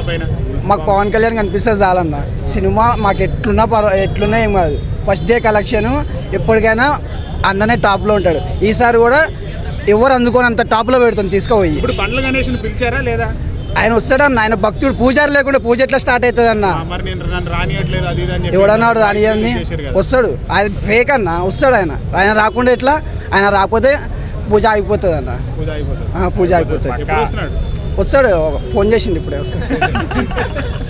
పైన? మాకు పవన్ కళ్యాణ్ కనిపిస్తే చాలన్న. సినిమా మాకు ఎట్లున్నా ఏం కాదు. ఫస్ట్ డే కలెక్షన్ ఎప్పటికైనా అన్ననే టాప్లో ఉంటాడు. ఈసారి కూడా ఎవరు అందుకొని అంత టాప్లో పెడుతుంది తీసుకుపోయి. ఇప్పుడు బండ్ల గణేష్ని పిలిచారా లేదా? ఆయన వస్తాడన్న. ఆయన భక్తుడు, పూజారి లేకుండా పూజ ఎట్లా స్టార్ట్ అవుతుంది అన్న? మరి నన్ను రానియట్లేదు అది అని ఎవడన్నాడు రానియని? వస్తాడు. అది ఫేక్ అన్న. వస్తాడు ఆయన రాకుండా ఎట్లా? ఆయన రాకపోతే పూజ అయిపోతుంది అన్న. పూజ అయిపోతుంది. వస్తాడు. ఫోన్ చేసిండు, ఇప్పుడే వస్తాడు.